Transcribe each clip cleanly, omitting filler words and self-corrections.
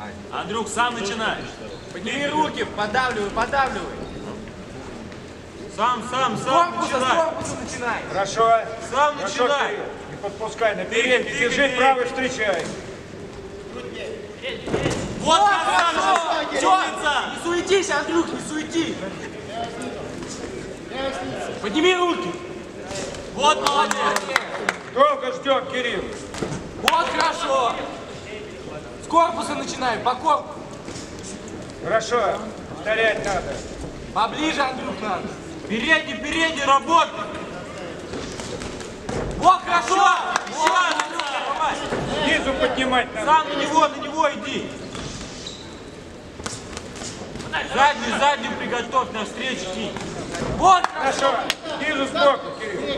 Андрюх, сам начинай. Подними руки, подавливай, подавливай. Сам С корпуса начинай. Хорошо. Сам Хорошо, начинай. Кирилл. Не подпускай на передний. Держи правый, встречай. Вот красавчик! Все, не суетись, Андрюх, не суетись. Подними руки. Вот молодец. Долго ждем, Кирилл. Вот хорошо. С корпуса начинай, по корпусу. Хорошо. Повторять надо. Поближе, Андрюх, надо. Передний, работай. Вот хорошо. Снизу поднимать надо. Сам на него иди. Заднюю приготовь навстречу. Вот Хорошо. Снизу сбоку, Кирилл.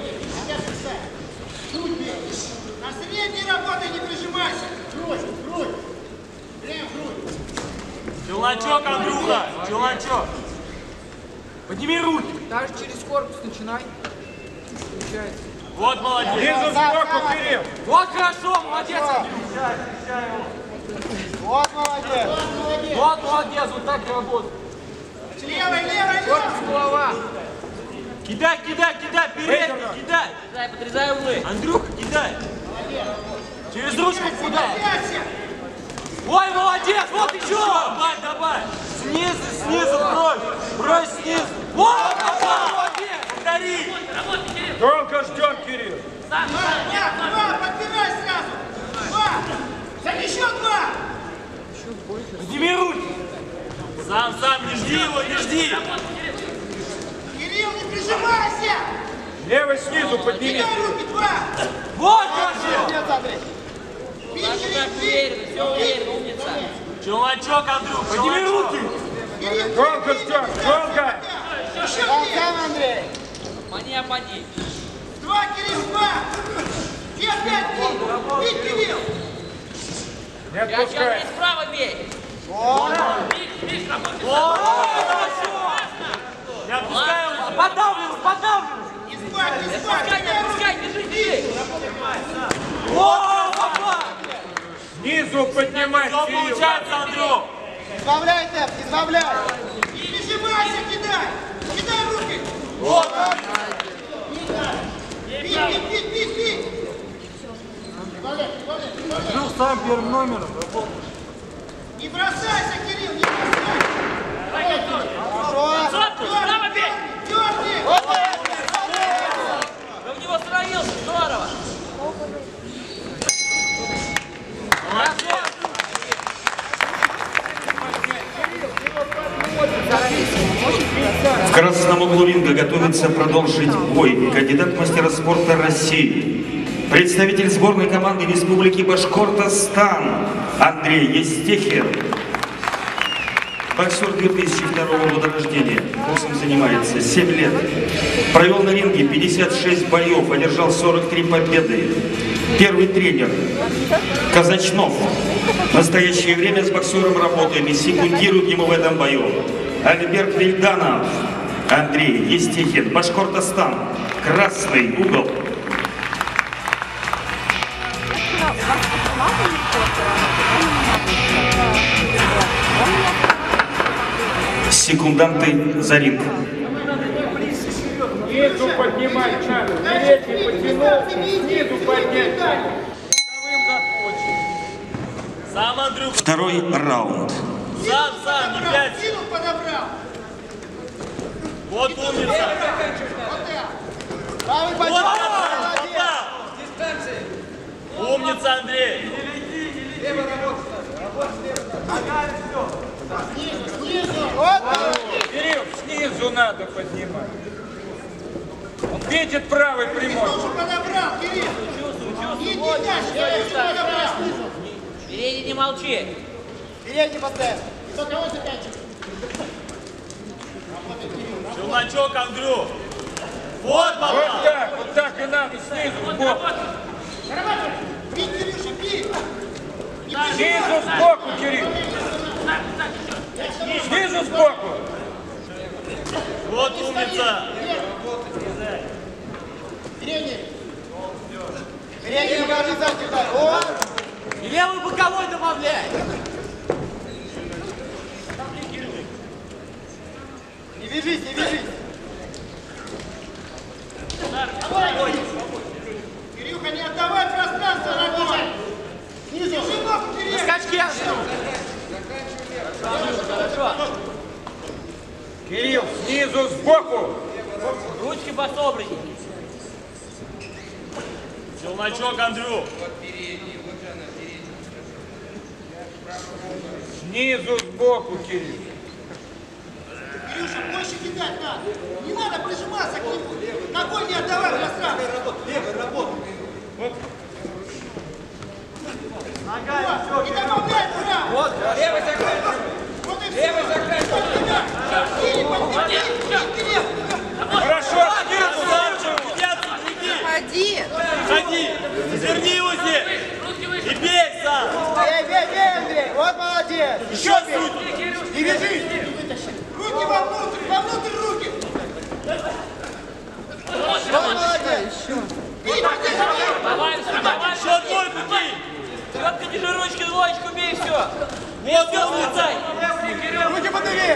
На средней работай, не прижимайся. Грудь. Прям грудь. Челночок, Андрюха, челночок. подними руки. Даже через корпус начинай. Получается. Вот молодец. Снизу сбоку, Кирилл. Вот хорошо, молодец, Андрюх. Вот молодец. Вот молодец, вот так и работает. Левой. Корпус, голова. Кидай, передний, кидай. Подрезай углы. Андрюха, кидай. Через ручку куда? Пятся. Ой, молодец, вот еще. Добавь. Снизу брось снизу. Вот, молодец. Повтори. Долго ждем, Кирилл. Два, подбирай сразу. Два. Еще два. Подними руки. Сам, не жди его, не жди. Кирилл, не прижимайся. Левый снизу подними. Кидай руки, два. Вот хорошо. Бей, Все уверенно, умница. Челночок, Андрюх, Подними руки. Кирилл, Долго ждем, долго. Еще Мани, обмани. два, Кирилл, два. И опять бей, Кирилл. Не Я сейчас отпускай. здесь справа бей. Видишь, работай. Не отпускай его. Подавливай. Не спать, Не отпускай, держи. О, папа. Снизу поднимай, Все Кирилл. получается, Андрюх. Избавляй, Тэп, избавляй. Не прижимайся, кидай. Кидай руки. Вот. Бей. Андрюх сам первым номером. Не бросайся, Кирилл, не бросайся. Сотку, справа бей. Дёрни. Вы в него сравнился, здорово. В красном углу ринга готовится продолжить бой кандидат в мастера спорта России, представитель сборной команды Республики Башкортостан Андрей Естехин. Боксер 2002 года рождения, боксом занимается 7 лет. Провел на ринге 56 боев, одержал 43 победы. Первый тренер Казачнов. В настоящее время с боксером работаем и секундирует ему в этом бою Альберт Вильданов. Андрей Естехин, Башкортостан, красный угол. Секунданты за ринг. Снизу поднимать надо. Передний потянулся, снизу поднять надо. Боковым закончим. Сам, Андрюха. Второй раунд. Сам, не пять. Силу подобрал. Вот умница. Правый Вот поднял. попал. Умница, Андрей. Кирилл, снизу надо поднимать. Он видит правый прямой. Тоже подобрал, Кирилл. Не дальше, подобрал. Передний, не молчи. Передний поставь. И только он заканчивает. Челночок, Андрюх. Вот попал. Вот так и надо, снизу, сбоку. Бей, Кирюша, бей. Снизу сбоку, Кирилл. Снизу сбоку. Вот умница. Передний. Передний, покажи сзади. О! И левый боковой добавляй. вяжись, не вяжись. Кирюха, не отдавай пространство, ногой. Снизу. На скачке, Андрюх. Кирилл, снизу, сбоку. Ручки пособраны. Челночок, Андрюх. Снизу, сбоку, Кирилл. Кирюша, больше кидать надо. Не надо прижиматься к нему. Ногой не отдавай пространство. Левый, работай. Нога, не добавляй прав. Вот, левый закрыть. Вот и все. Левый закрыть. Хорошо, Ходи. Ходи, заверни его здесь. И бей сам. Бей, Андрей. Вот молодец. Еще бей. Не вяжись. Руки вовнутрь руки. Вот молодец. Давай, еще двойку кинь. Четко держи ручки, двоечку бей, все. Вот, слезай. Руки подыри.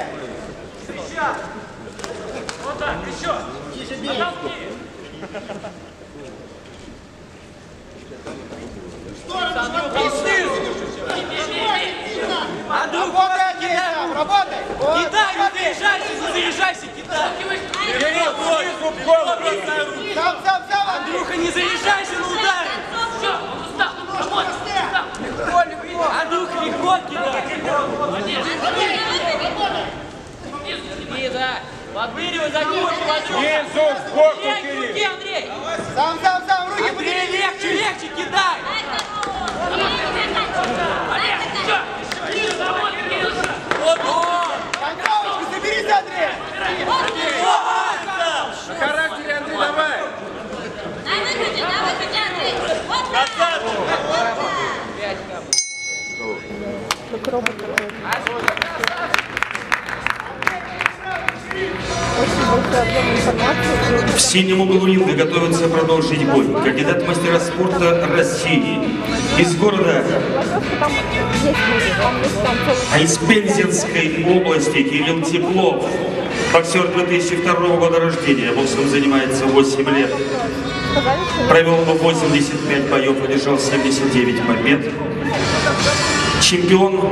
Вот так, еще. Подолки. Андрюх, работай, Андрей, работай. Кидай, не заряжайся, кидай. Кирилл, снизу, в голову. Сам. Андрюха, не заряжайся на удар. Все, он устал. Работай. Андрюха, легко кидай. И да, подбыривай, закончи, Андрюха. Снизу, сбоку, Легче Кирилл. руки, Андрей. Сам, руки подыри. Андрей, легче, кидай. Вот, Концовочку соберись, Андрей. На характере, Андрей, давай. На выходе, Андрей. Вот В синем углу ринга готовится продолжить бой. Кандидат в мастера спорта России. Из города, а из Пензенской области Кирилл Теплов. Боксер 2002 года рождения. Боксом занимается 8 лет. Провел 85 боев, одержал 79 побед. Чемпион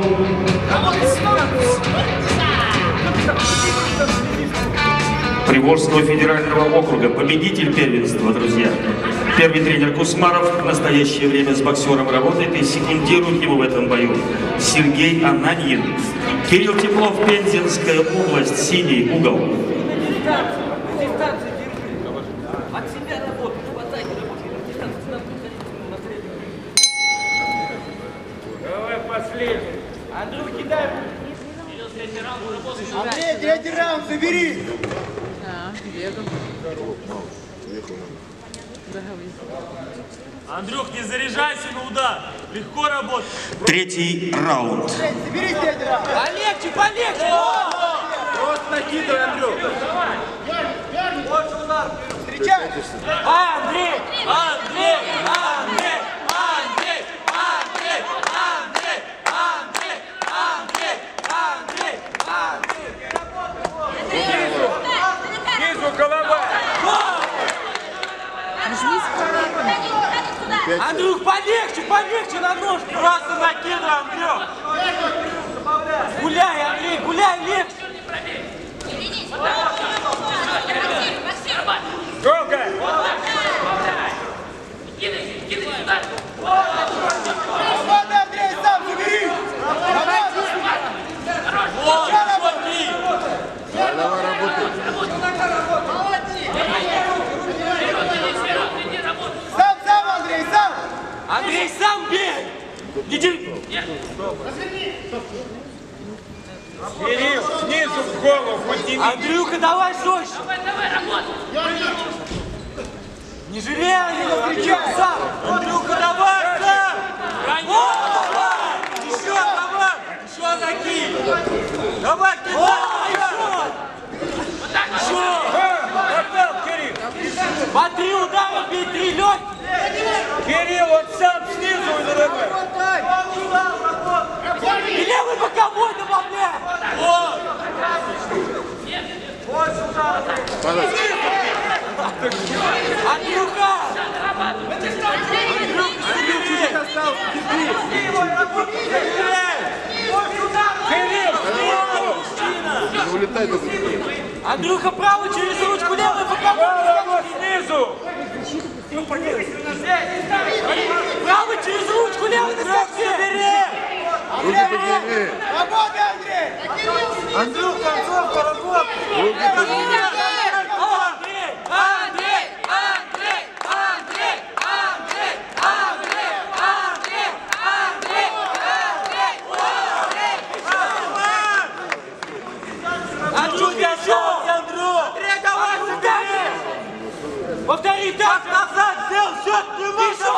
Приволжского федерального округа, победитель первенства, друзья. Первый тренер Кусмаров в настоящее время с боксером работает и секундирует ему в этом бою Сергей Ананьин. Кирилл Теплов, Пензенская область, синий угол. Давай последний. Андрюх, кидай. Андрей, третий раунд, забери. Андрюх, не заряжайся на удар. Легко работать. Третий раунд. Забери третий раунд. Полегче. Просто накидывай, Андрюх. Встречай. Андрей. Снизу голова. Андрюх, полегче на ножку. Просто накидывай, Андрюх. Гуляй, Андрей, гуляй, легче. Долго. Вот, Андрей, сам забери. Вот, смотри. Давай работай. Сам, Андрей, сам. Андрей, сам бей. Иди. Кирилл, снизу в голову подними. Андрюха, давай жестче. Не жалей, Андрюха, сам. Андрюха, давай, сам. Еще, давай. Еще закинь. Давай, кидай. Еще. Попал, Кирилл. По 3 удара бей, 3 легких. Кирилл, он сам снизу давай. И левый боковой добавляй. Вот. Андрюха! Не улетай до Андрюха, правый через ручку, левый пока. Снизу! Правый через ручку, левый на скорости. руки подними. Работай, Андрей! Андрюха, концовка, работа. Руки подними. Повтори, так, назад, сделал, все, ты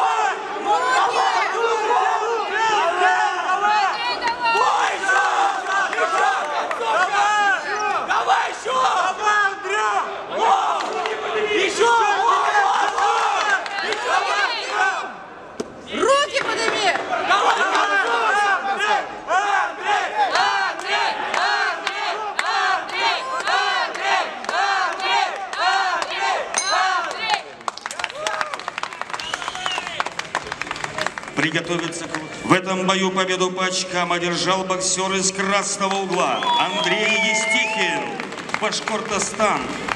Давай еще! Давай, Андрей! Еще! Руки подними! Приготовиться к... В этом бою победу по очкам одержал боксер из красного угла Андрей Естихин, Башкортостан.